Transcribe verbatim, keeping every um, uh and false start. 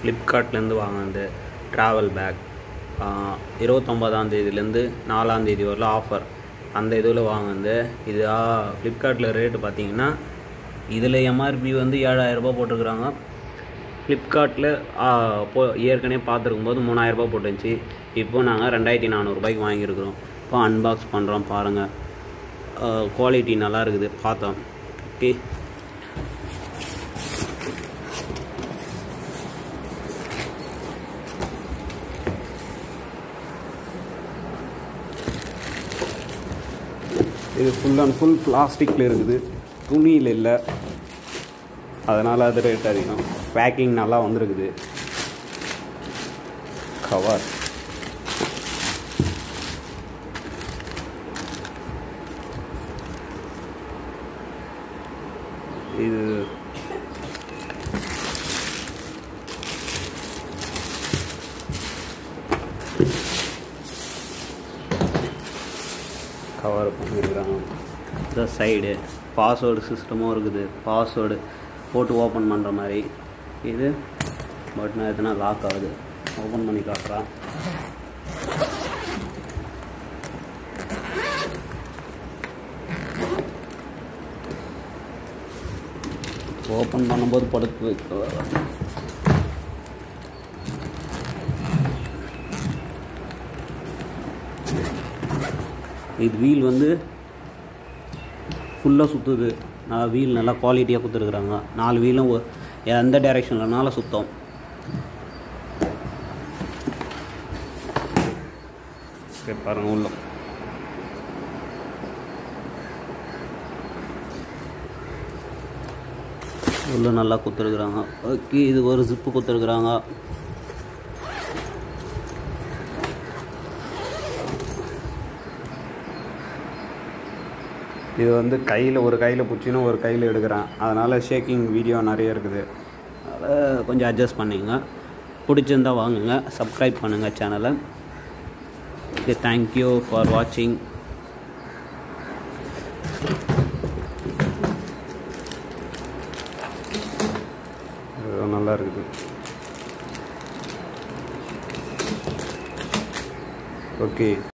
ஃப்ளிப்கார்ட்லேருந்து வாங்கினது travel bag. இருபத்தொம்பதாம் தேதியிலேருந்து நாலாம் தேதி வரல ஆஃபர், அந்த இதில் வாங்கினது. இது ஃப்ளிப்கார்ட்டில் ரேட்டு பார்த்தீங்கன்னா இதில் எம்ஆர்பி வந்து ஏழாயிரரூபா போட்டிருக்குறாங்க. ஃப்ளிப்கார்ட்டில் போ ஏற்கனவே பார்த்துருக்கும் போது மூணாயிரரூபா போட்டுருந்துச்சு. இப்போ நாங்கள் ரெண்டாயிரத்தி நானூறுபாய்க்கு வாங்கியிருக்கிறோம். இப்போ அன்பாக்ஸ் பண்ணுறோம் பாருங்கள். குவாலிட்டி நல்லா இருக்குது பார்த்தோம். ஓகே, இது ஃபுல் அண்ட் ஃபுல் பிளாஸ்டிக்கில் இருக்குது, துணியில் இல்லை, அதனால் அது ரேட் அதிகம். பேக்கிங் நல்லா வந்திருக்குது. கவர் இது கவர் பண்ணியிருக்கிறாங்க. இந்த சைடு பாஸ்வேர்டு சிஸ்டமும் இருக்குது, பாஸ்வேர்டு போட்டு ஓப்பன் பண்ணுற மாதிரி. இது பட்டன் எதுனா லாக் ஆகுது, ஓப்பன் பண்ணி காட்டுறான். ஓப்பன் பண்ணும்போது படுத்து வைக்க இது வீல் வந்து ஃபுல்லாக சுற்றுது. நான் வீல் நல்லா குவாலிட்டியாக கொடுத்துருக்குறாங்க. நாலு வீலும் எந்த டைரெக்ஷன்லனாலும் சுத்தம். சரி பாருங்கள், உள்ள உள்ள நல்லா கொடுத்துருக்குறாங்க. ஓகே, இது ஒரு ஜிப்பு கொடுத்துருக்குறாங்க. இது வந்து கையில் ஒரு கையில் பிடிச்சின்னு ஒரு கையில் எடுக்கிறேன், அதனால் ஷேக்கிங் வீடியோ நிறைய இருக்குது. அதனால் கொஞ்சம் அட்ஜஸ்ட் பண்ணிங்க. பிடிச்சிருந்தால் வாங்குங்க, சப்ஸ்கிரைப் பண்ணுங்கள் சேனலை. ஓகே, தேங்க்யூ ஃபார் வாட்சிங். நல்லா இருக்குது. ஓகே.